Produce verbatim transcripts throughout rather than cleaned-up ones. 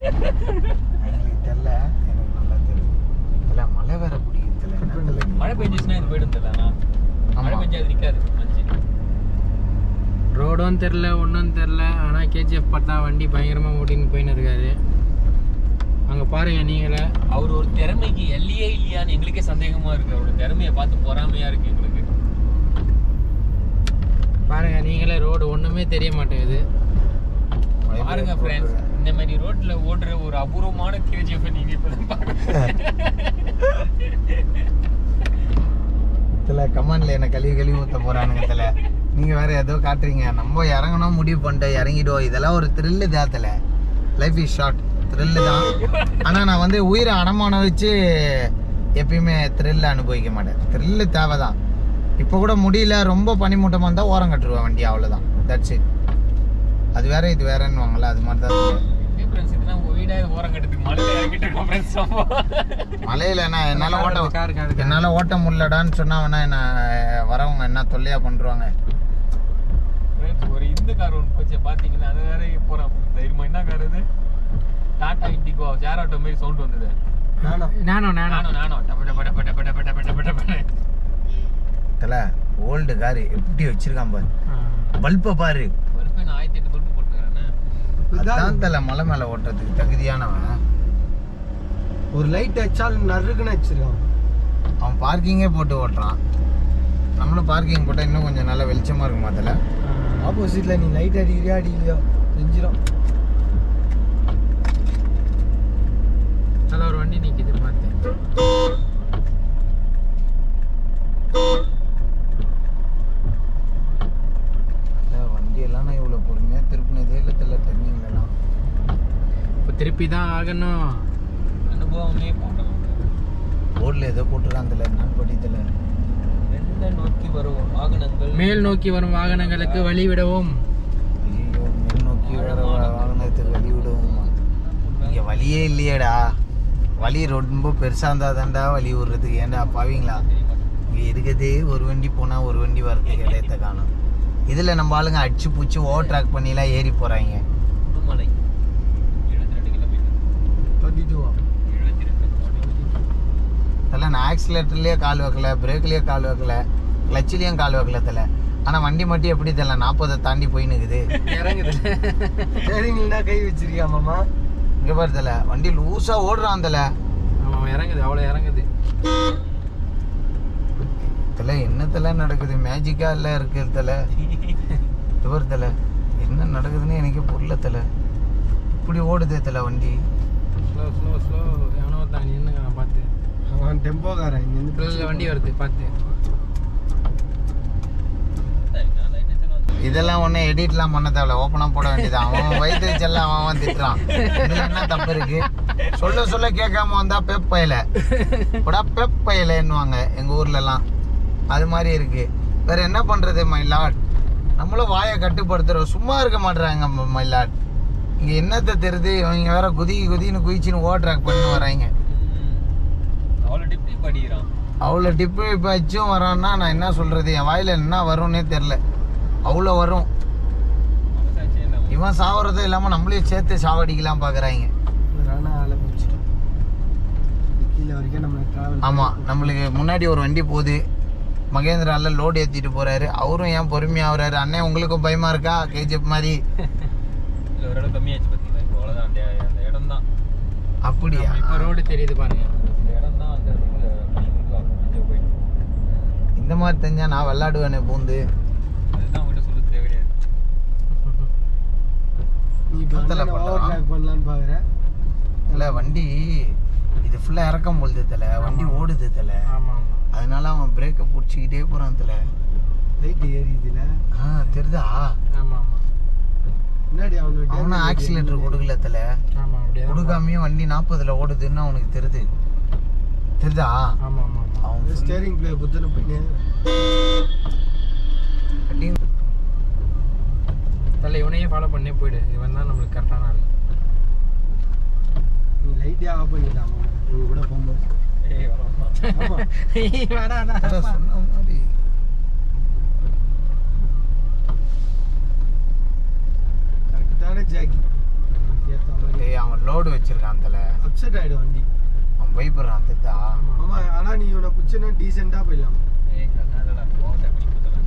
தெரியல, எனக்கு நல்லா தெரியும். இல்லை மழை வேற பிடிக்குதுல, என்ன மழை பெஞ்சிச்சுன்னா இது போயிடும் தெரியல. மழை பெஞ்சா அது நிற்காது. ரோடும் தெரில ஒன்றும் தெரில. ஆனால் கேஜிஎஃப் பார்த்தா வண்டி பயங்கரமாக ஓட்டின்னு போயின்னு இருக்காரு. அங்கே பாருங்க நீங்களே, அவர் ஒரு திறமைக்கு எல்லையே இல்லையான்னு எங்களுக்கே சந்தேகமாக இருக்குது. அவரோட திறமையை பார்த்து பொறாமையாக இருக்குது எங்களுக்கு. பாருங்க நீங்களே, ரோடு ஒன்றுமே தெரிய மாட்டேங்குது. பாருங்க ஃப்ரெண்ட்ஸ், இந்த மாதிரி ரோட்டில் ஓடுற ஒரு அபூர்வமான கேஜிஎஃப் நீங்கள் இப்போ தான் பார்க்குறீங்க. இதில் கமெண்டில் என்ன கழுவி கழுவி ஊற்ற போகிறானுங்க. இதில் நீங்கள் வேறு ஏதோ காட்டுறீங்க. நம்ம இறங்கணும் முடிவு பண்ணிட்டு இறங்கிடுவோம். இதெல்லாம் ஒரு த்ரில்லு தாத்தில். லைஃப் இஸ் ஷார்ட், த்ரில்லு தான். ஆனால் நான் வந்து உயிரை அடமானம் வச்சு எப்பயுமே த்ரில்லை அனுபவிக்க மாட்டேன். த்ரில்லு தேவை தான். இப்போ கூட முடியல, ரொம்ப பனிமூட்டமாக இருந்தால் ஓரம் கட்டுருவேன் வண்டி, அவ்வளோதான். That's it. அது வேற இது வேறன்னு வாங்கல, அது மாதிரி தான். மலையில என்ன என்னால ஓட்ட என்னால ஓட்ட முடியலடான்னு சொன்னா வேணா என்ன வரவங்க என்ன தொல்லையா பண்றாங்க. ஒரு இந்த கார் ஒன்று போச்சு பாத்தீங்கன்னா, அது வேற போறோம் தைரியமா. என்ன கார் அது? டாடா இண்டிகோ ஷேர் ஆட்டோ மாதிரி சவுண்ட் வந்தது. நானோ நானோ நானோ நானோ டப டப டப டப டப டப டப டப. தல ஓல்டு கார் எப்படி வச்சிருக்கான் பாரு. பல்ப பாரு. பல்ப நான் ஆயிரத்தி எட்டு பல்பு போட்டுக்கறானே. அதான் தல மலை மேல ஓட்டுறதுக்கு தகுதியானவன். ஒரு லைட் அடிச்சால் நறுக்குன்னு வச்சிருக்கான். அவன் பார்க்கிங்கே போட்டு ஓட்டுறான். நம்மளும் பார்க்கிங் போட்டால் இன்னும் கொஞ்சம் நல்லா வெளிச்சமாக இருக்குமா அதில். ஆப்போசிட்டில் நீ லைட் அடிக்கிறியா அடிக்கலையோ தெரிஞ்சிடும். அதில் ஒரு வண்டி நிற்கிது பார்த்தேன். வண்டியெல்லாம் நான் இவ்வளோ பொறுமையாக திருப்பினதே இல்லை தெரியல. டர்னிங்லாம் இப்போ திருப்பி தான் ஆகணும். அனுபவமே பார்க்கலாம். போர்டில் ஏதோ போட்டுருக்கான் அதில், என்னன்னு படித்தல. நோக்கி வரும் வாகனங்கள், மேல் நோக்கி வரும் வாகனங்களுக்கு வழி விடவும். ஐயோ, மேல் நோக்கி வர வாகனத்துக்கு வழி விடவும். இங்கே வழியே இல்லையேடா. வழி ரொம்ப பெருசாக இருந்தால் தான்டா வழி விடுறதுக்கு. ஏன்டா பாவீங்களா? இங்கே இருக்கிறதே ஒரு வண்டி போனால் ஒரு வண்டி வரதுக்கு இடத்த காணும். இதில் நம்ம ஆளுங்க அடிச்சு பூச்சி ஓவர் ட்ராக் பண்ணிலாம் ஏறி போகிறாங்க. உடுமலை எழுபத்தி ரெண்டு கிலோமீட்டர் டுவெண்ட்டி டூவா எழுபத்தி ரெண்டு. அதெல்லாம் நான் ஆக்சிலேட்டர்லேயே கால் வைக்கல, பிரேக்லேயே கால் வைக்கல, கிளச்சிலையும் கால் வைக்கல தலை. ஆனால் வண்டி மட்டும் எப்படி தெரியல நாற்பதை தாண்டி போயின்னு இருக்குது. இறங்குது. சரிங்களா கை வச்சிருக்கியா மாமா? இங்கே பாரு தலை, வண்டி லூஸாக ஓடுறான் தலை. ஆமாம் இறங்குது, அவ்வளோ இறங்குது. தலை என்ன தலை நடக்குது? மேஜிக்கா இல்லை இருக்குது தலை. இவர் தலை என்ன நடக்குதுன்னு எனக்கு புரியல தலை. இப்படி ஓடுதே தலை வண்டி. Slow slow slow. எவனோ தான் நின்னுங்க, நான் பார்த்து. அவன் டெம்போக்காரன் இங்கேருந்து வண்டி வருது பார்த்து. இதெல்லாம் ஒன்றும் எடிட்லாம் பண்ண தேவையில்ல, ஓப்பனாக போட வேண்டியதான். அவன் வயிற்று செல்ல அவன் அவன் திட்டுறான். இதில் என்ன தப்பு இருக்கு? சொல்ல சொல்ல கேட்காம வந்தா பெப் பயல கூட பெப் பயலன்னுவாங்க எங்கள் ஊர்லலாம். அது மாதிரி இருக்கு. வேற என்ன பண்றது மை லாட்? நம்மளும் வாயை கட்டுப்படுத்துறோம், சும்மா இருக்க மாட்டுறாங்க மை லாட். இங்கே என்னத்தை தெரியுது? இவங்க வேற குதி குதின்னு குதிச்சுன்னு ஓவர் ட்ராக் பண்ணி வராங்க. அவ்வளோ டிப்பு படிக்கிறான். அவ்வளோ டிப்பு இப்போ வச்சும் வரான்னா நான் என்ன சொல்றது? என் வாயில என்ன வரும்னே தெரில. அவ்வளோ வரும். இவன் சாவறதும் இல்லாமல் நம்மளையும் சேர்த்து சாவடிக்கலாம் பார்க்குறாங்க. ஆமாம், நம்மளுக்கு முன்னாடி ஒரு வண்டி போகுது, மகேந்திராவில் லோடு ஏற்றிட்டு போகிறாரு. அவரும் ஏன் பொறுமையாகிறாரு? அண்ணே உங்களுக்கும் பயமாக இருக்கா? கேஜிஎஃப் மாதிரி ஒரு இடம் கம்மியாச்சு பார்த்தீங்களா? இப்போ அவ்வளோதான். அந்த அந்த இடம் தான். அப்படியா? இப்போ ரோடு தெரியுது பாருங்க. இந்த இடம் தான் அந்த போயிட்டு. இந்த மாதிரி தெரிஞ்சா நான் விளாடுவேனே பூந்து. அதுதான் உங்கள்கிட்ட சொல்ல தேவையாது. பண்ணலான்னு பார்க்குறேன். இல்லை வண்டி இது ஃபுல்லாக இறக்கம் பொழுது தலை, வண்டி ஓடுது தலை. ஆமாம் ஆமாம். அதனால அவன் பிரேக்கை பிடிச்சிக்கிட்டே போகிறான் தலை. லைட் ஏறிதுல. ஆ தெரியுதா? ஆமாம் ஆமாம். முன்னாடி அவனு அவனும் ஆக்சிலேட்டர் கொடுக்கல தலை. ஆமாம் அப்படியே கொடுக்காமையும் வண்டி நாற்பதுல ஓடுதுன்னு அவனுக்கு தெரியுது. தெரியுதா? ஆமாம் ஆமாம். அவன் ஸ்டேரிங் பிளே குத்துன பண்ணி தலை இவனையே ஃபாலோ பண்ணே போயிடு. இவன் தான் நம்மளுக்கு கரெக்டான ஆள். நீ லைட்டே ஆஃப் பண்ணிடலாம் நீ கூட போகும்போது. ஏய் வேணாம் சொன்ன மாதிரி கரெக்டான ஜாக்கி. அவன் லோடு வச்சிருக்கான் தல. அப்செட் ஆயிடும் வண்டி. அவன் பயப்படுறான் திட்டா. ஆமா ஆனா நீ இவனை புடிச்சனா டீசெண்டா போயிடலாம். ஏய் கண்ணாலடா போட்ட பண்ணி போடலாம்.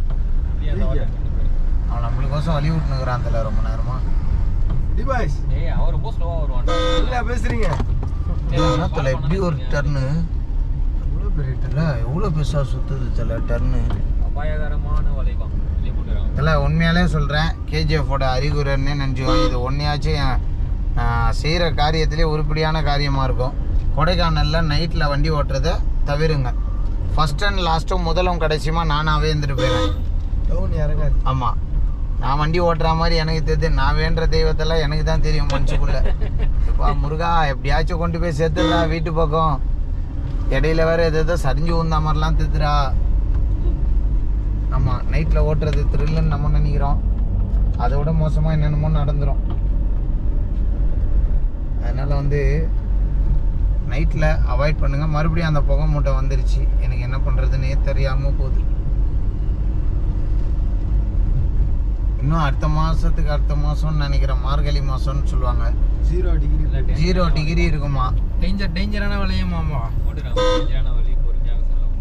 அவன் நம்மளுக்கோசம் வழி விட்டுனுக்குறான் தல ரொம்ப நேரமா. டிவைஸ் ஏய் அவர் ரொம்ப ஸ்லோவா வருவான். என்ன பேசுறீங்க? என்ன தல எப்படி ஒரு டர்னு எவ்வளவு பெரிய தல எவ்வளோ பெருசா சுத்துது தல டர்னு. அபாயகரமான வளைவான். வெளியே போட்டுறான். தல உண்மையாலே சொல்றேன் கேஜிஎஃபோட அறிகுறன்னே நினச்சிக்கோங்க. இது ஒன்றையாச்சும் நான் செய்கிற காரியத்திலே உருப்படியான காரியமாக இருக்கும். கொடைக்கானலில் நைட்டில் வண்டி ஓட்டுறதை தவிருங்க. ஃபஸ்ட் அண்ட் லாஸ்ட்டும் முதலும் கடைசியுமா நானாகவே இருந்துட்டு போயிடுவேன். டவுன் இறங்காது. ஆமாம் நான் வண்டி ஓட்டுற மாதிரி எனக்கு தெரியுது. நான் வேண்ட தெய்வத்தெல்லாம் எனக்கு தான் தெரியும் மனசுக்குள்ளே. இப்போ முருகா எப்படியாச்சும் கொண்டு போய் சேர்த்துடுறா வீட்டு பக்கம். இடையில வேறு எது எதோ சரிஞ்சு ஊந்த மாதிரிலாம் தித்துறா. ஆமாம் நைட்டில் ஓட்டுறது த்ரில்லுன்னு நம்ம நினைக்கிறோம். அதை விட மோசமாக என்னென்னமோ நடந்துடும். அதனால் வந்து நைட்டில் அவாய்ட் பண்ணுங்கள். மறுபடியும் அந்த புகை மூட்டை வந்துருச்சு. எனக்கு என்ன பண்ணுறதுன்னே தெரியாமல் போகுது. இன்னும் அடுத்த மாதத்துக்கு அடுத்த மாதம்னு நினைக்கிறேன். மார்கழி மாதம்னு சொல்லுவாங்க. ஜீரோ டிகிரி ஜீரோ டிகிரி இருக்குமா. டேஞ்சர் டேஞ்சரான வளையம் மாமா. போட்டுறான். டேஞ்சரான வழி பொறுமையாக சொல்லலாம்.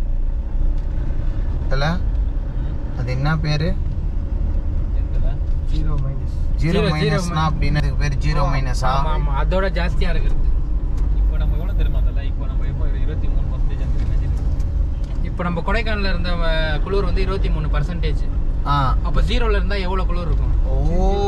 இல்லை அது என்ன பேர்? எதுல ஜீரோ மைனஸ் ஜீரோ Zero, மைனஸ்னா zero அப்படின்னு அதுக்கு பேர் ஜீரோ மைனஸா? ஆமா ஆமா அதோட ஜாஸ்தியா இருக்குது. இப்போ நம்ம எவ்வளவு தெரியுமா தல? இப்போ நம்ம இப்போ இருபத்தி மூணு பர்சன்டேஜ் அந்த இமேஜின். இப்போ நம்ம கொடைக்கானல்ல இருந்த அஹ், குளிர் வந்து இருபத்தி மூணு பர்சன்டேஜ். ஆ அப்போ ஜீரோல இருந்தா எவ்வளவு குளிர் இருக்கும்? ஓ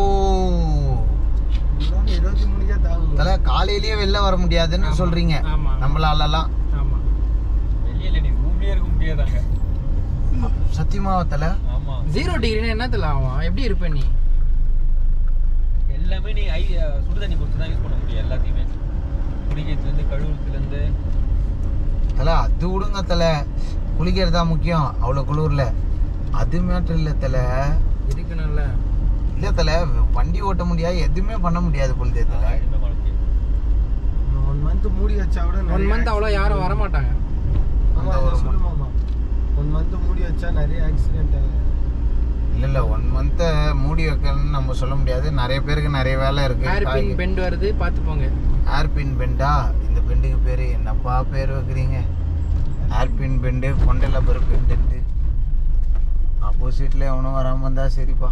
இருபத்தி மூணுக்கே தாங்க. தல காலையிலேயே வெளில வர முடியாதுன்னு ஆமா, சொல்றீங்க ஆமா. நம்மளாலலாம். ஆமா வெளியில நீ ரூம்லயே இருக்க முடியாதாங்க. சத்தியமாவா தல? ஆமா ஜீரோ டிகிரினா என்னத்துல ஆகும்? எப்படி இருப்ப நீ? எல்லாமே நீ ஐ சுடு தண்ணி கொடுத்து தான் யூஸ் பண்ண முடியும். எல்லாத்தையுமே குடிக்கிறதுல இருந்து கழுவுறதுல இருந்து. தல அது விடுங்க தல, குளிக்கிறதா முக்கியம் அவ்வளோ குளிர்ல. அது மேட்டர் இல்லை தல. இருக்கணும்ல. இல்லை தல வண்டி ஓட்ட முடியாது, எதுவுமே பண்ண முடியாது பொழுதே தல. எதுவுமே பண்ண முடியாது. ஒன் மந்த் மூடி வச்சா கூட ஒன் மந்த் அவ்வளோ யாரும் வர மாட்டாங்க. ஆமா அந்த ஒரு சொல்லுமாமா. ஒன் மந்த் மூடி வச்சா நிறைய ஆக்சிடென்ட். இல்லை இல்லை ஒன் மந்த்தை மூடி வைக்கணும்னு நம்ம சொல்ல முடியாது. நிறைய பேருக்கு நிறைய வேலை இருக்கு. ஹேர் பின் பெண்ட் வருது பார்த்துப்போங்க. ஹேர் பின் பெண்டா? இந்த பெண்டுக்கு பேர் என்னப்பா பேர் வைக்கிறீங்க? ஹேர் பின் பெண்டு கொண்டையில் பேர் பெண்டு. ஆப்போசிட்ல எவனும் வராமல் இருந்தா சரிப்பா.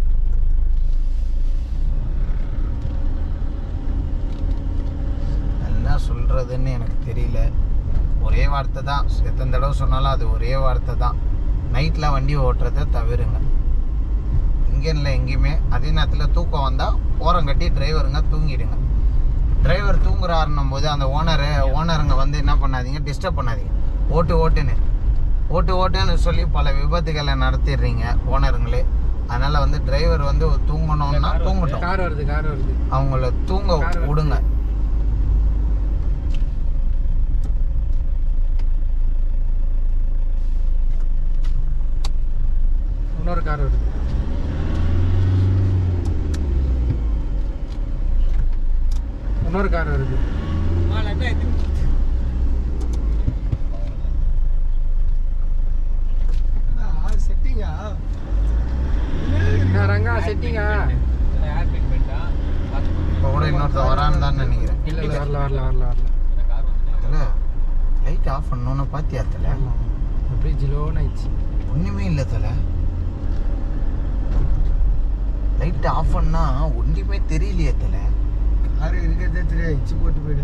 என்ன சொல்றதுன்னு எனக்கு தெரியல. ஒரே வார்த்தை தான், எத்தனை தடவை சொன்னாலும் அது ஒரே வார்த்தை தான். நைட்டில் வண்டி ஓட்டுறதை தவிருங்க. இங்கே இல்லை எங்கேயுமே. அதே நேரத்தில் தூக்கம் வந்தால் ஓரம் கட்டி டிரைவருங்க தூங்கிடுங்க. டிரைவர் தூங்குறாருன்னும் போது அந்த ஓனரு ஓனருங்க வந்து என்ன பண்ணாதீங்க, டிஸ்டர்ப் பண்ணாதீங்க. ஓட்டு ஓட்டுன்னு ஓட்டு ஓட்டுன்னு சொல்லி பல விபத்துகளை நடத்திடுறீங்க ஓனருங்களே. அதனால் வந்து டிரைவர் வந்து தூங்கணும்னா தூங்கட்டும். கார் வருது கார் வருது. அவங்கள தூங்க விடுங்க. இன்னொரு கார் வருது. இன்னொரு கார் வருது. செட்டிங்கா ரங்கா செட்டிங்கா? ஹேர் பின் பெண்டா இப்போ கூட இன்னொருத்த வரான்னு தான் நினைக்கிறேன். இல்ல இல்ல வரல வரல வரல வரல. கார் வந்து அதில் லைட் ஆஃப் பண்ணணுன்னு பார்த்தியா தல? அப்படியே ஜிலோன்னு ஆயிடுச்சு. ஒன்றுமே இல்லை தல. லைட் ஆஃப் பண்ணா ஒன்றுமே தெரியலையே தல. காரு இருக்கிறதே தெரியாது. இச்சு போட்டு போயிடு.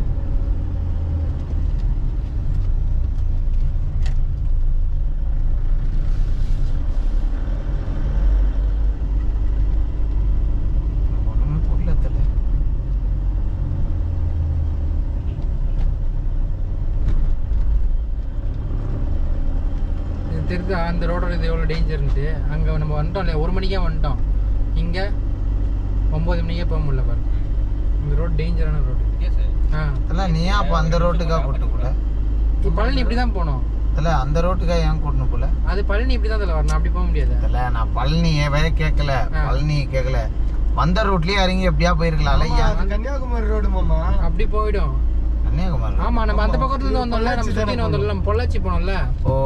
ஒன்றுமே புரியல தல. இது தெரிஞ்சா அந்த ரோடோட இது எவ்வளோ டேஞ்சர்ன்ட்டு. அங்கே நம்ம வந்துட்டோம் இல்லையா, ஒரு மணிக்கே வந்துட்டோம். இங்கே ஒம்பது மணிக்கே போக முடியல பாரு. இந்த ரோடு டேஞ்சரான ரோடு. ஆ தல நீ ஏன் அப்போ அந்த ரோட்டுக்காக கூட்டு போல? இப்போ பழனி இப்படி தான் போகணும். தல அந்த ரோட்டுக்காக ஏன் கூட்டணும் போல? அது பழனி இப்படி தான் தலை வரணும், அப்படி போக முடியாது. தல நான் பழனியவே கேட்கல, பழனி கேட்கல. வந்த ரோட்லயே இறங்கி எப்படியா போயிருக்கலாம்ல. ஆமா, ஏன் அது கன்னியாகுமரி ரோடு மாமா. அப்படி போயிடும். கன்னியாகுமரி? ஆமா நம்ம அந்த ஆமா. பக்கத்துல இருந்து வந்தோம்ல, நம்ம பொள்ளாச்சி சுத்தி தானே வந்தோம்ல, நம்ம பொள்ளாச்சி போனோம்ல. ஓ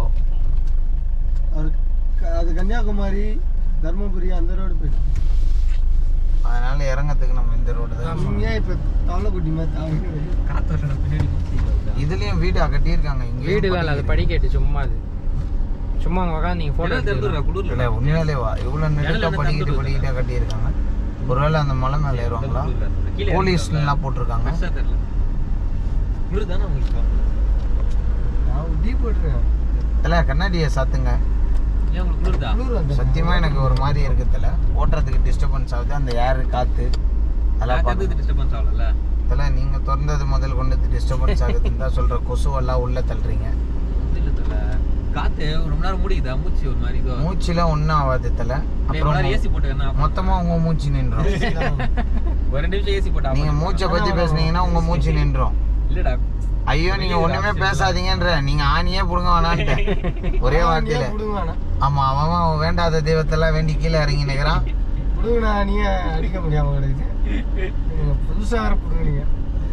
அவர் க- அது கன்னியாகுமரி தர்மபுரி அந்த ரோடு போயிடும். அதனால இறங்க இறங்கத்துக்கு நம்ம இந்த ரோடு தான். நீங்க இப்போ தவளைக்குட்டி மாதிரி தாவி காத்து வர பின்னாடி இதுலயும் வீடு கட்டியிருக்காங்க. இங்க வீடுலாம் இல்லை, அது படிக்கட்டு சும்மா. அது சும்மா அங்கே உட்காந்து நீங்கள் ஃபோட்டோ எடுத்துக்கலாம். குளிர்ல இல்லை உண்மையாலே வா இவ்வளோ நெடுக்கா படிக்கிட்டு படிக்கிட்டே கட்டியிருக்காங்க. ஒருவேளை அந்த மலை மேலே ஏறுவாங்களா? போலீஸ்லாம் போட்டிருக்காங்க. பெருசா தெரியல. குளிர் தானே உங்களுக்கு? நான் டீ போட்டுருக்கேன். தல கண்ணாடியை சாத்துங்க. ஏன் உங்களுக்கு குளிர்தா? குளிர் வந்து சத்தியமா எனக்கு ஒரு மாதிரி இருக்குதுல. ஓட்டுறதுக்கு டிஸ்டர்பன்ஸ் ஆகுது. அந்த ஏர் காத்து அதெல்லாம் பார்த்து டிஸ்டர்பன்ஸ் ஆகல. தல நீங்க திறந்தது முதல் கொண்டு டிஸ்டர்பன்ஸ் ஆகுதுன்னு தான் சொல்ற. கொசுவெல்லாம் உள்ள தள்ளுறீங்க. இல்ல தல காத்து ரொம்ப நேரம் மூடிக்குதா? மூச்சு ஒரு மாதிரி இதோ மூச்சுலாம் ஒன்றும் ஆகாது தல. அப்புறம் ஏசி போட்டுக்கன்னா மொத்தமா உங்க மூச்சு நின்றோம். ஒரு ரெண்டு நிமிஷம் ஏசி போட்டா நீங்க மூச்சை பத்தி பேசுனீங்கன்னா உங்க மூச்சு நின்றோம். இல்லடா ஐயோ நீங்க ஒண்ணுமே பேசாதீங்கன்ற. நீங்க ஆணியே புடுங்க வேணான்ட்டு ஒரே வார்த்தையில. புடுங்கண்ணா ஆமா அவன் அவன் வேண்டாத தெய்வத்தெல்லாம் வேண்டி கீழே இறங்கி நிற்கிறான். புடுங்கண்ணா நீயே அடிக்க முடியாம கிடையாது. நீங்க புதுசா வேற புடுங்குறீங்க.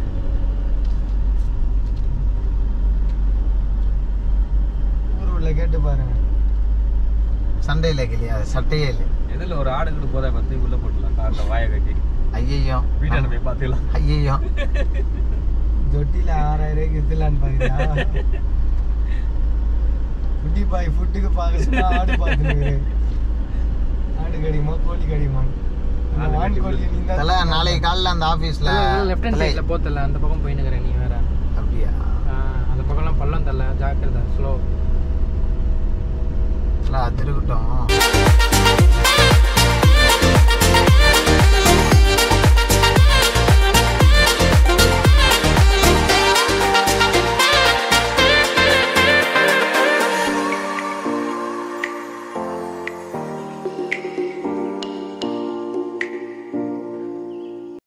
ஊர் உள்ள கேட்டு பாருங்க. சண்டையில இல்லையா? சட்டையே இல்லை. எதில் ஒரு ஆடு கிட்ட போதா பத்து உள்ள போட்டுலாம் கார்ல வாயை கட்டி ஐயோ வீட்டாண்ட போய் பார்த்துக்கலாம். ஐயோ தொட்டில ஆறாயிரம் ரூபாய்க்கு வித்துலான்னு பாக்குறியா? குட்டி பாய் ஃபுட்டுக்கு பார்க்க சொன்னா ஆடு பார்த்துருக்குது. ஆடு கடிமா கோழி கடிமா? ஆண்டு கோழி நீ தான் தல நாளைக்கு காலைல அந்த ஆபீஸ்ல லெஃப்ட் ஹேண்ட் சைடில் போத்தல அந்த பக்கம் போயின்னுக்கிறேன். நீ வேற அப்படியா? அந்த பக்கம்லாம் பள்ளம் தரல, ஜாக்கிரதை, ஸ்லோ. அது இருக்கட்டும்.